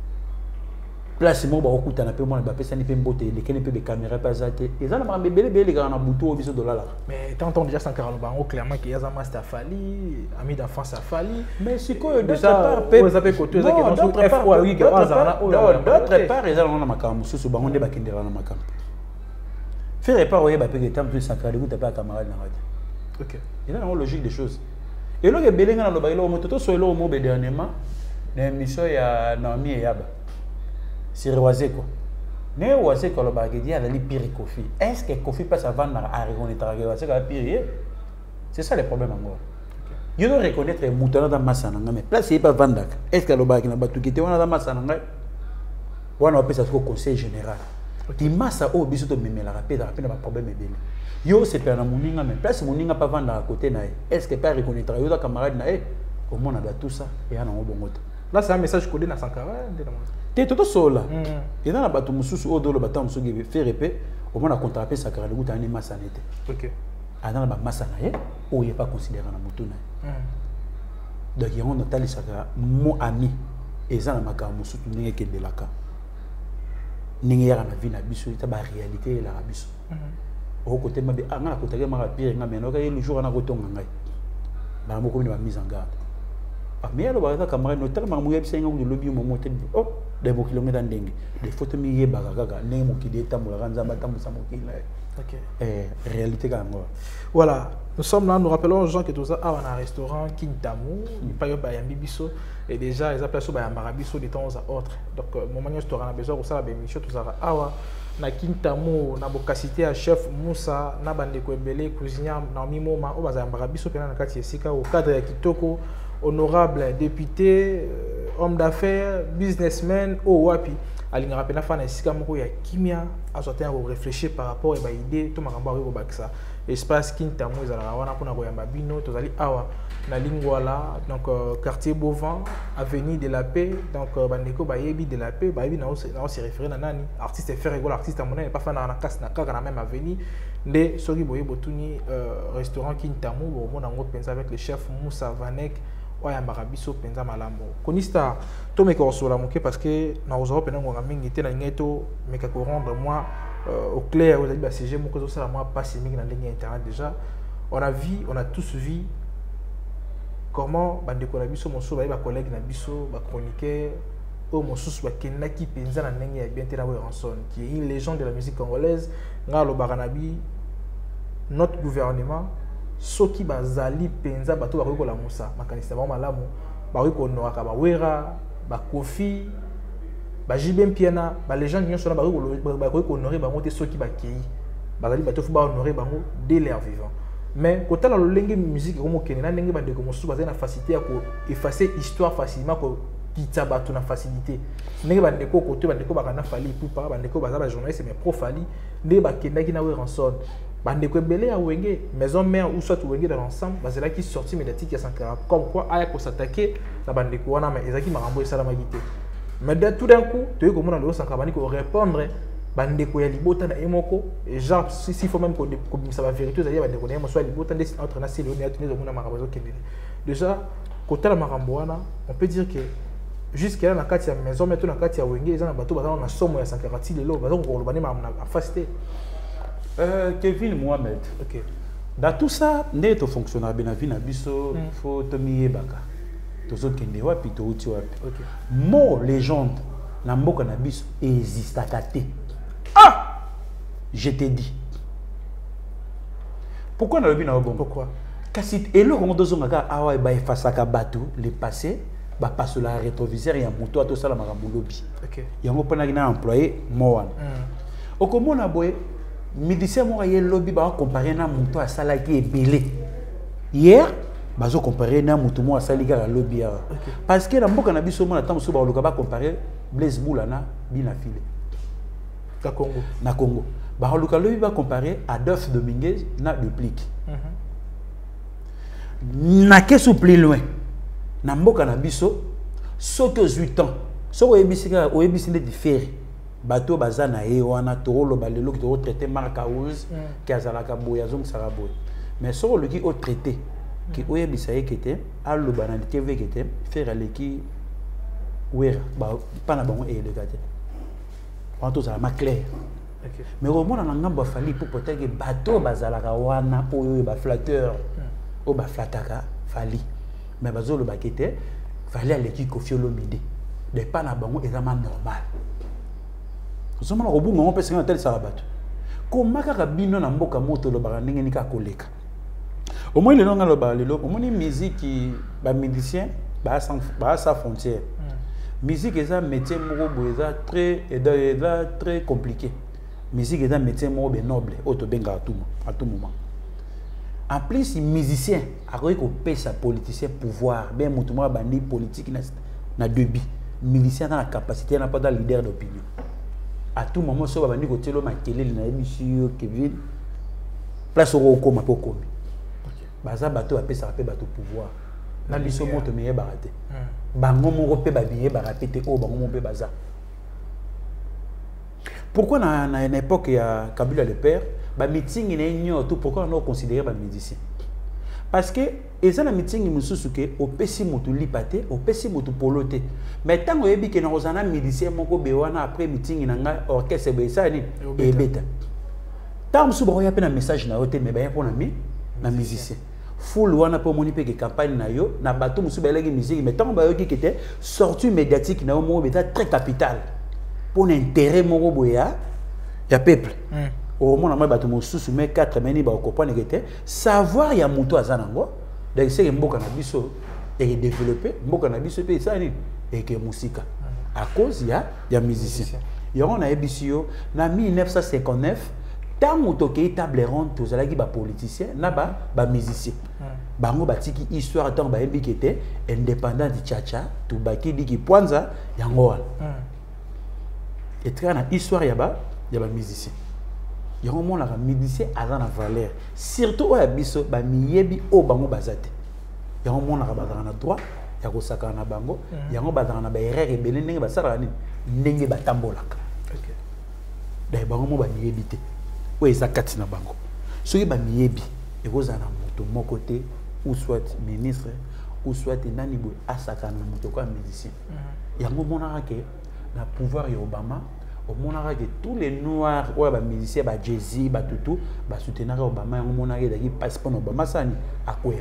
place moko bakokutana mpe mwana bapesani mpe mbote elekeni mpe becaméra mpe aza te eza na makambo ebele ebele elekaka na butu oyo biso tolalaka mais tantôt déjà Sankara loba yango clairement ke yaza master fali ami d'enfance afali mais sikoyo déjà oza mpe koto eza ke dans F O A wiki azala oyo d'autre part eza na makambo mosusu bango nde bakendela na makambo faire pas oye ba pe que temps plus Sankara de pas camarade na radio ok il y a une logique des choses et là que belenga na loba ilo moto to so ilo mo be dernièrement na émission ya Naomi et Yaba sur Oise quoi ne Oise ko loba ke dia la li pire Kofi est-ce que Kofi passe avant na a reconnaître que Oise ka pire c'est ça le problème encore il doit reconnaître mutana dans masana mais place il pas vandaka est-ce que loba ki na batu ki te wana dans masana ngai wana opesa ko conseil général ti massa o biso to memela rapide rapide ba problème ebele yo c'est pas na moninga mais place moninga pas vendre à côté na est-ce que pas reconnaître yo da camarade na eh au moins on a tout ça et ana ngobongoto là c'est un message codé na Sankara ndena mo te toto sola et dans la batu mususu o dolo batam musugi faire épée au moins na contraper Sankara le guta ni massa nete OK ana ba massa na ye o ye pas considéré na mutuna donc il y a un hôtel Sankara mon ami et ça na makambo mususu ndenge kendelaka ningi ya na vie na biso ita ba réalité la biso au côté mabe anga na côté ma pire nga meno ka le jour na kotonga ngai ba moko ni ba mise en garde ah mais alors ba ka camarade notaire ma mo yebisa nga ku lobby mo motel oh de mokili ngeta ndenge de photo mi yebaka kaka ndenge mokili etambolaka nzambe atambusa mokili na ye. Ok. Eh, réalité quand même. Voilà, nous sommes là, nous rappelons aux gens que tout ça a un restaurant Kintamou, pas yoba yambi biso et déjà ils appellent ça ba yambara biso de temps à autre. Donc mon manière restaurant a besoin de ça la bémission tout ça awa na Kintamou na bokasité à chef Moussa na bande ko ebele cuisinier na mimoma o baza yambara biso pena na kati esika au cadre ya kitoko honorable député homme d'affaires businessman o wapi alinga rapena fa na esika moko ya kimia azote à réfléchir par rapport à ba idée to makambo ko bakisa espace Kintamou ezala wana pona ko yamba bino tozali awa na lingwala donc euh, quartier Bovin avenue de la Paix donc euh, bandeko ba yebi de la Paix ba yebi na na se référer na nani artiste faire rigolo artiste monnaie pas fa na casse na kaka na même avenue de soki boye botuni euh, restaurant Kintamou bo mona ngo pensa avec le chef Moussa Vanek oya marabiso penza malambo konista to meka osola moke parce que na ozo pena ngo mingi te na ngeto meka ko rendre moi euh, au clair vous avez ba C G moko zo sala moi pas mingi na ligne internet déjà on a vu on a tous vu comment bandeko na biso moso ba ba collègue na biso ba chroniqueur au mosusu ba kenaki penza na ndenge ya bien te na Ranson qui est une légende de la musique congolaise ngalo baranabi notre gouvernement soki bazali penza bato ba ko la musa makanisa ba malamu ba ko no aka ba wera ba kofi ba jibem piena ba légende nyonso na ba ko ba ko honorer ba ngote soki ba kei bazali bato fu ba honorer bango dès leur vivant mais quand la langue musique comme kenena ndenge ba de ko mosu bazali na facilité ya ko effacer histoire facilement ko kitsa bato na facilité ndenge ba ndeko ko to ba ndeko ba kana fali pupa ba ndeko baza ba journaliste mais pro fali ndenge ba kendaki na Ranson bandeko ebele ya wenge maison mère ou soit wenge dans l'ensemble bazela qui sorti médiatique ya Sankara comme quoi aya ko s'attaquer na bandeko wana mais ezaki makambo esala magité mais de tout d'un coup tu ko mona le Sankara bani ko répondre bandeko ya libota na emoko et genre si si faut même ko ko ça va vérité za ya bandeko na soit libota des entre na silo ne atune mona makambo kendele déjà côté la makambo wana on peut dire que jusqu'à la kati ya maison mais tout na kati ya wenge ezana bato bazana na somo ya Sankara ti lelo bazo ko lobani ma na facilité. Euh, Kevin Mohamed. Ok. Dans tout ça, n'est to fonctionnaire bien vie na biso, faut te mier baka. Tozo kende wapi to uti wapi. Ok. Mo légende na mboka na biso existe akate. Ah! Je t'ai dit. Pourquoi na lobi na bon? Pourquoi? Kasi elo ko dozo ngaka awa ba efasaka batu le passé, ba passe la rétroviseur ya moto to sala makambo lobi. Ok. Yango pona kina employé mo wana. Okomona boye Médecin moi hier lobby ba comparer na muto à sala qui est belé. Hier bazo comparer na muto mo à sala qui a lobby parce que la mboka na biso mo na temps so ba loka ba comparer Blaise Boula na bina filé. Na Congo. Na Congo. Ba loka lobby ba comparer Adolphe Dominguez na Duplique. Na kesu plus loin. Na mboka na biso soki aux huit ans. So oyebisika oyebisinde différé. Bateau bazana e wana tolo balelo ki to traité marka ouz ki azalaka boya zong saraboy mais so le ki au traité ki oyebisa ye kete allo banalité ve kete faire le ki wera ba pana bango e le kate en tout ça ma clair mais au moins na ngamba fali pour peut-être que bateau bazalaka wana oyo ba flatteur o ba flataka fali mais bazolo ba kete fali ale ki kofiolo mide de pana bango ezama normal. Nous sommes là au bout moment parce que tel sarabat. Comment ka bino na mboka moto lo ba ndenge ni ka koleka. Au moins le nom lo ba lelo, au moins ni musique qui ba musicien ba sans ba sa frontière. Musique est un métier moko boza très et là très compliqué. Musique est un métier moko ben noble, auto benga à tout à tout moment. En plus musicien a ko pesa politicien pouvoir, ben moto mo ba ni politique na na débit. Musicien dans la capacité n'a pas de leader d'opinion. À tout moment, si on va venir côté l'homme à quel est le Kevin, place au coma pour commis. Baza bateau a payé ça paye bateau pouvoir. Na biso monte meilleur baraté. Bango mon repé babillé baraté te o bango mon pe baza. Pourquoi na na une époque il y a Kabila le père, ba meeting il est tout pourquoi on a considéré ba musicien. Parce que et ça la meeting il mususu ke au pesi motu lipate au pesi motu polote mais tant que yebi ke na ozana musicien moko bewana après meeting na nga orchestre be ça ni e beta tant musu ba ya pe na message na hotel mais ba ya pona mi na musicien full wana po moni pe que campagne na yo na bato musu belegi musique mais tant ba yo qui était sortie médiatique na mo beta très capital pour l'intérêt moko boya ya peuple au moins na bato musu mais quatre meni ba comprendre que était savoir ya muto azanango donc c'est mboka na biso et développer mboka na biso pe ça ni et que musique à cause ya ya musicien y on a ebisio na mille neuf cent cinquante-neuf tant que table ronde tous les politiciens na ba ba musicien bango batiki histoire tant ba yembi qui était indépendant de Tchacha tout baki diki Pwanza yango wana et très na histoire ya ba ya ba musicien yango mona ka musicien azana valeur surtout oya biso ba miyebi o bango bazate yango mona ka bazana na droit ya ko saka na bango yango bazana na ba erreur ebele ndenge basala nini ndenge batambolaka OK dai bango mo ba miyebi te oui, ça kati na bango. Soki ba miyebi ekoza na moto moko te ou soit ministre ou soit nani boy asaka na moto kwa musicien. Yango monaka ke na pouvoir ya Obama, o monaka ke tous les noirs ou ba musicien ba Jay-Z ba tutu ba soutenir Obama yango monaka daki passeport Obama sani akoya.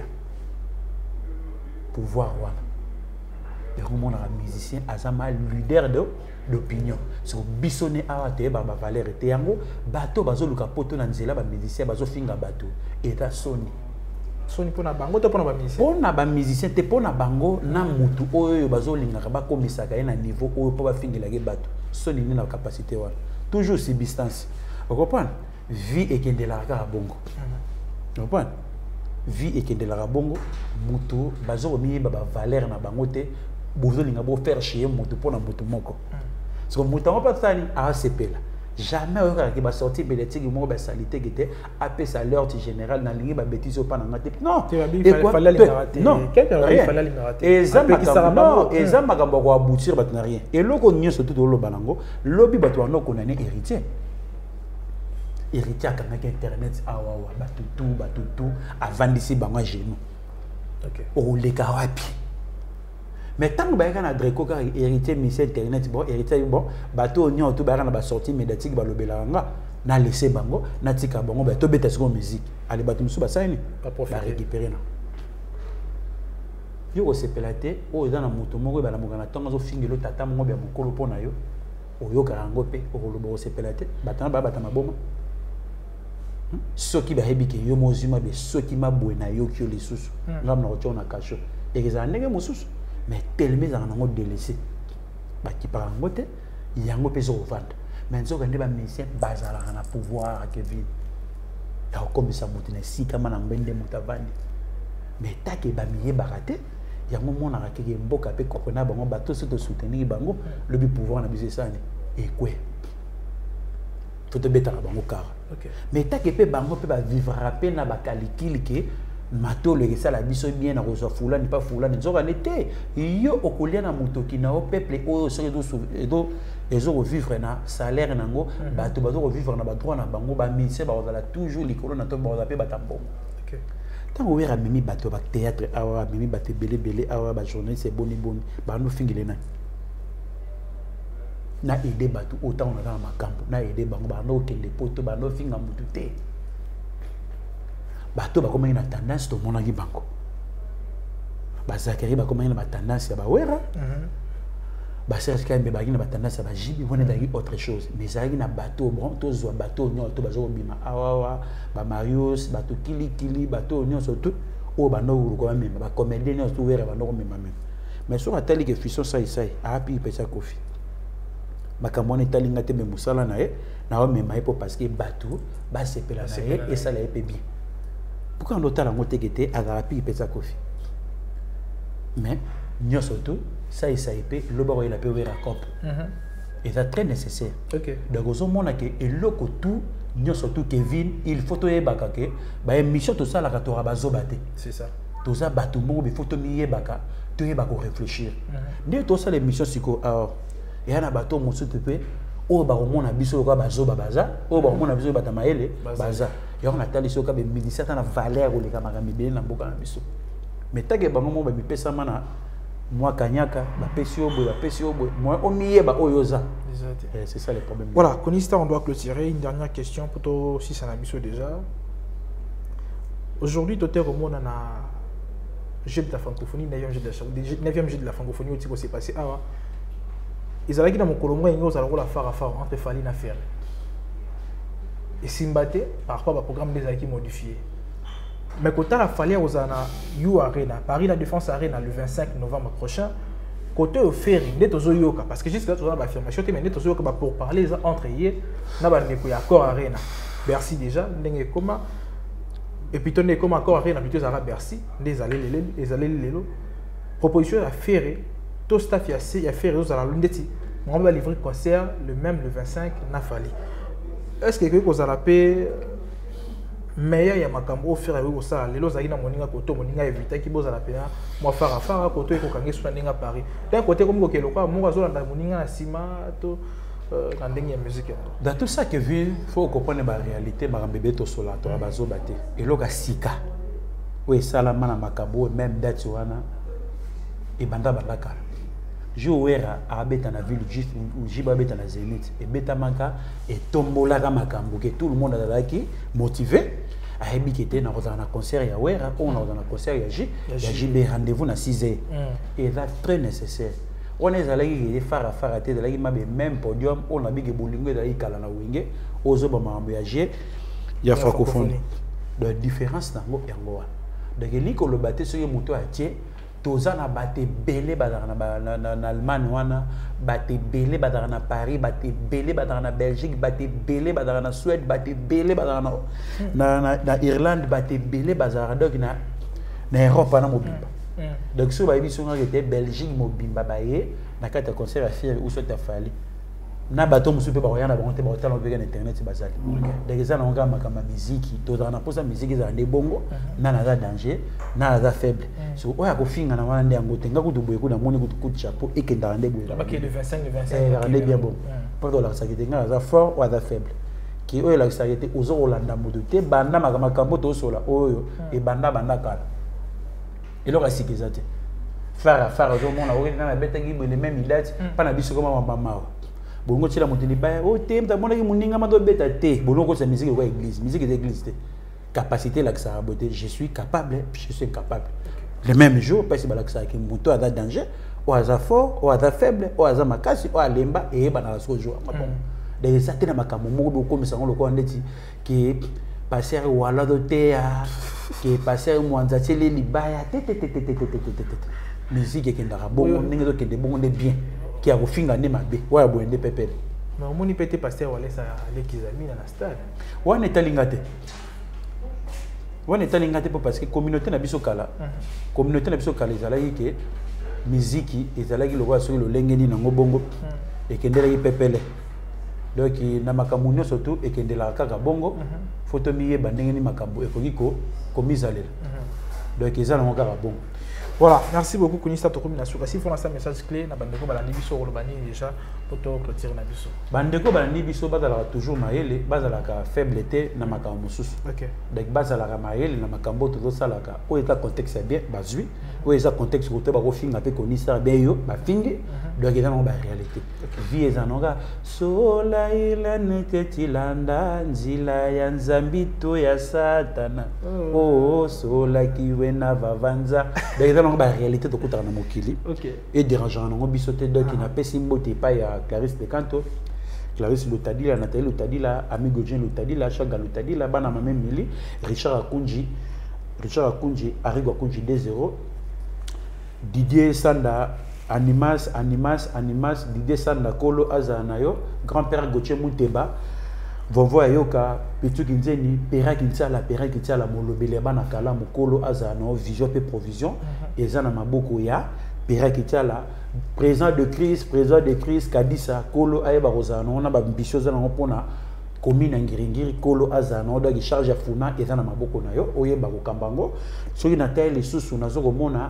Pouvoir wana. Yango monaka musicien azama leader de d'opinion so bisonné awate ba ba valeur te yango bato bazo luka poto na nzela ba musicien bazo finga bato eta soni soni pona bango to pona ba musicien pona ba musicien te pona bango na mutu oyo bazo linga ba komisaka na niveau oyo po ba fingela ke bato soni ni na capacité wana toujours substance vous comprenez vie et kendela ka bongo vous comprenez vie et kendela bongo mutu bazo mi ba valeur na bango te bozo linga bo faire chier mutu pona mutu moko. Parce que mon pas ça à C P là. Jamais on qui va sortir médiatique moi ba salité qui était appelé ça l'heure général dans ligne ba bêtise pas dans tête. Non. Il fallait les rater. Non. Il fallait les rater. Et ça non, et ça makambo ko aboutir ba na rien. Et loko nyo surtout dans le banango, lobby ba to no connané héritier. Héritier quand internet awa wa ba tutu ba tutu avant d'ici bango genou. OK. O le kawapi. Mais tant que vous avez Dreco héritier ministère internet bon héritier bon bateau on tout ba na sortie médiatique ba lobelanga na laisser bango na tika bango ba to beta seconde musique allez bateau musu ba saini ba récupérer na yo osepelate o eza na moto moko ba na mokana tonga zo fingelo tata mo ba mokolo pona yo o yo karango pe o lobo osepelate batana ba batama boma soki ba hebike yo mozima be soki mabwena yo kyo lisusu ngam na otona kasho ezana ndenge mususu mais tellement ça n'a pas délaissé bah qui par en côté il y a un peu de vente mais nous avons des musiciens basés à la pouvoir à Kevin là comme ça montene si comme on bende mutavandi mais ta que bamiye baraté il y a un moment na que mboka pe kokona bango bato se to soutenir bango le but pouvoir na biser ça et quoi faut te mettre bango car mais ta que pe bango pe ba vivre rapé na ba calcul que mato le ça la biso bien na rezo fula ni pas fula ni zoka nete yo okolia na mutoki na o peuple o so do do ezo vivre na salaire nango bato bazo vivre na ba droit na bango ba ministère ba za toujours likolo na to ba za pe batambo. OK. Tant o wera mimi bato ba théâtre awa mimi bato belé belé awa ba journaliste boni boni ba no fingile na na aider bato autant on a dans makambo na aider bango ba no kende poto ba no finga mutu te. Bato ba komena tendance to mona gibango ba zakari ba komena ba tendance ya ba wera ba serge kambe ba gina ba tendance ya ba jibi wona dagi autre chose mais ça gina bato bon to zo bato nyo to ba zo bima awawa ba marius bato kili kili bato nyo surtout o ba no uru ko mema ba comédien nyo to wera ba no mema mema mais so atali ke fisson sai sai a pi pesa kofi makamone tali ngate me musala na e na o mema e po parce que bato ba sepela na e et ça la e pe bien. Pourquoi on a autant de été à la rapide pesa kofi mais nous surtout ça et ça et pe le baro il a pu ouvrir la cop et c'est très nécessaire. OK. Donc au moment que et loko tout nous surtout Kevin il faut to yebaka ke ba émission tout ça la ka to rabazo baté. C'est ça. Tout ça batou mo be faut to mi yebaka to yebaka réfléchir. Dès tout ça l'émission siko alors et ana bato mo surtout pe o ba romona biso ko bazo babaza o ba romona biso batama ele baza. Et on a tali soka be ministère na valeur ou les camarades mibé na boka na biso mais tage bango mo ba mi pesa mana moi kanyaka ba pesi obo ba pesi obo moi o miye ba oyoza c'est ça le problème. Voilà, Konista, on doit clôturer une dernière question pour toi si ça n'a biso déjà Aujourd'hui, tout est remonté dans le jeu de la francophonie, neuvième jeu de la neuvième jeu de la francophonie, où s'est passé. Ah, ils allaient dans mon colombo, ils allaient la faire à faire entre Fali et Ferré. Et Simbaté, par rapport au programme des acquis modifiés. Mais quand il fallait aux You Arena, Paris la Défense Arena le vingt-cinq novembre prochain, côté au ferry, net aux Oyoka, parce que jusqu'à là, on a l'affirmation, mais net aux Oyoka pour parler entre hier, on a un accord Arena. Bercy déjà, comment et puis on est comme accord Arena, plutôt à Bercy, les allées, les allées, les lots. Proposition à ferry, tout staff y a ferry aux Alundeti. On va livrer concert le même le vingt-cinq Nafali. Est-ce que vous avez paix meilleur ya makambo faire au ça les lots na moninga koto moninga éviter qui boza la paix moi faire faire koto e ko kangi sur ninga Paris d'un côté comme ko kelo kwa mo zo na moninga na sima to na ndenge ya musique dans tout ça que vu faut comprendre la réalité ba bébé to sola to bazo baté et loka sika oui salama na makambo même date wana e banda balaka Jouera a beta na ville juste ou jiba beta na Zénith et beta maka et tombola ka makambo que tout le monde a qui motivé a hebi qui était dans un concert ya wera on a dans un concert ya J ya J B rendez-vous na six heures et là très nécessaire on est allé y faire à faire à tête là mabe même podium on a big bolingo là kala na wenge ozo ba mambo ya J ya francophonie de différence na ngo yango donc liko le baté sur moto a tie tozana baté belé badana na Allemagne wana baté belé badana na Paris baté belé badana na Belgique baté belé badana na Suède baté belé badana na na Irlande baté belé bazara donc na na Europe na mobimba donc so ba biso nga était Belgique mobimba baye na kata concert à faire ou soit Fali na bato musu pe ba oyana ba onte ba otala obeka na internet bazali donc ça na nga makamba musique tozana posa musique za ndebongo na na danger na na faible so oya ko finga na wana ndango tenga ku duboye ku na moni ku ku chapeau et que dans ndeboye là qui est de vingt-cinq de vingt-cinq eh rendez bien bon pour la sakete nga za fort ou za faible qui oya la sakete ozo olanda modo te banda makamba kambo to sola oyo e banda banda kala et lo rasikeza te faire faire au monde na na beta ngi les mêmes dates pas na biso comme mama bongo tila moteli ba o te mtamona ki muninga mado beta te bongo sa musique kwa église musique d'église te capacité la que ça beauté je suis capable je suis capable le même jour parce que balaksa ki moto a danger ou a fort ou a faible ou a makasi ou a lemba et ba na so jour bon de ça te na makambo mo ko misa ngolo ko ndeti ki passer wala do te a ki passer mwanza tele libaya te te te te te te musique qui ndara bongo ninga do kende bongo de bien qui a refinga ne mabe wa ya boende pepele mais au moni pété pasteur wala ça les kizami na stade wa ne talingate wa ne talingate parce que communauté na biso kala communauté na biso kala ezalaki ke musique ezalaki lo wa sur le lengeni na ngobongo et kendela yi pepele donc na makambo nyonso surtout et kendela kaka bongo photo miye bandengeni makambo e kokiko komisalela donc ezala ngokaka bongo. Voilà, merci beaucoup Kunista to combination. Si vous avez un message clé na bandeko balandi biso rolobani déjà pour to clôturer na biso. Bandeko balandi biso bazala toujours maele, bazala ka faiblesse na makambo mususu. OK. Donc bazala ka maele na makambo to salaka. O eta contexte bien bazui, o eta contexte ko te ba ko finga pe Kunista bien yo, ba fingi, donc eza no ba réalité. Vie eza nonga sola ila neketilanda nzila ya nzambito ya satana. Oh sola kiwe na vavanza. Donc la réalité de la mokili et dérangeant non bisoté donc il n'a pas simboté pas ya Clarisse de Canto Clarisse Lutadila Nathalie Lutadila Amigo Jean Lutadila Chaga Lutadila bana mame Mili Richard Akunji Richard Akunji Arrigo Akunji deux zéro Didier Sanda Animas Animas Animas Didier Sanda Kolo Azanayo grand-père Gauthier Mouteba Vovo Ayoka, Pitu Kinzeni, Pera Kinsala, Pera Kinsala, Molobele Bana Kala, Mokolo Azano, Vision et Provision, et Zana Maboko Ya, Pera Kinsala, présent de crise, présent de crise, Kadisa, Kolo Ayeba Rosano, on a ambitieux dans le pona, commune Ngiringiri, Kolo Azano, qui charge à Funa, et Zana Maboko Nayo, Oyeba Kambango, sur une attaque, les sous Nazo Mona,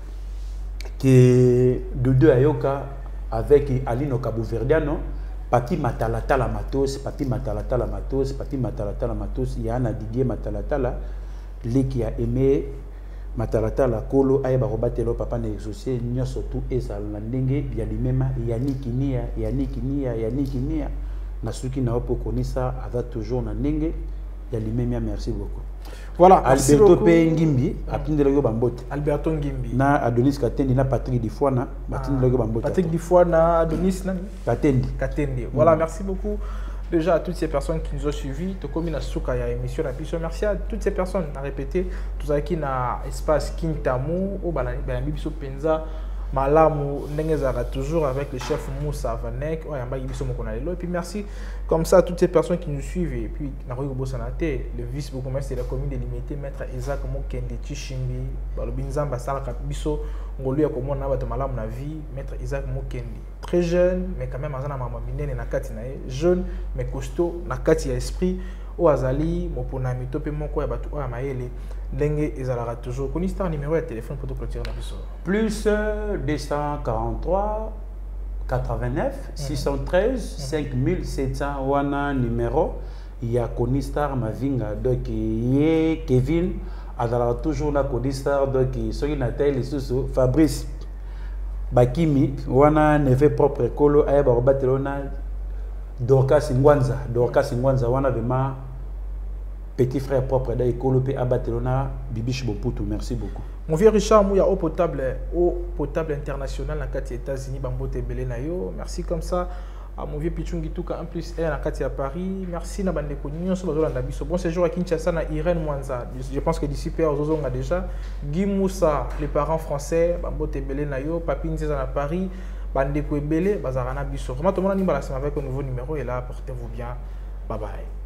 qui de deux Ayoka, avec Alino Cabo Verdiano. Pati matalata la matos, pati matalata la matos, pati matalata la matos, il y a un Didier matalata la, les qui a aimé matalata la kolo, aïba robatelo, papa n'est exaucé, n'y a surtout et ça l'andenge, il y a les mêmes, il y a ni kinia, il y a ni kinia, il y a ni kinia, nasuki na opo konisa, ada toujours na nenge, il y a les mêmes, merci beaucoup. Voilà, merci Alberto beaucoup. Pe Ngimbi apindelaki bambote. Alberto Ngimbi. Na Adonis Katendi na Patrick Difwana batindelaki bambote. Patrick Difwana, Adonis nani? Katendi. Katendi. Voilà, merci beaucoup déjà à toutes ces personnes qui nous ont suivis. Tokomi na suka ya émission na biso. Merci à toutes ces personnes. On a répété tout ça qui na espace Kintamu au balani biso penza. Malamu Nengezara toujours avec le chef Moussa Vanek, et puis merci comme ça à toutes ces personnes qui nous suivent et puis le vice bourgmestre de la commune délimitée maître Isaac Mokende Chishimbi Balobinzamba Salaka Biso Ngolu ya komona bato malamu na vie maître Isaac Mokende très jeune mais quand même azana mama minene na kati na jeune mais costaud na kati ya esprit o azali mopona mitope moko ya bato o amayele ndenge ezalaka toujours koni star numéro de téléphone pour clôturer na biso plus deux cent quarante-trois quatre-vingt-neuf six cent treize cinq mille sept cents wana numéro ya Koni Star Mavinga donc ye Kevin azalaka toujours na Koni Star donc soki na taille lisusu Fabrice Bakimi wana neve propre kolo ayeba kobatela Dorcas Ngwanza Dorcas Ngwanza wana vraiment petit frère propre da ekolo pe abatelona Bibiche Boputu. Merci beaucoup. Mon vieux Richard Mouya au potable au potable international na kati États-Unis bambote belé na yo. Merci comme ça à mon vieux Pichungi Tuka en plus et na kati à Paris. Merci na bande ko nyonso bazolanda biso. Bon séjour à Kinshasa na Irène Mwanza. Je pense que d'ici peu aux a déjà Guy Moussa les parents français bambote belé na yo. Papi Nzeza na Paris bande ko belé bazarana biso. Vraiment tout le monde ni balasa avec un nouveau numéro et là portez-vous bien. Bye bye.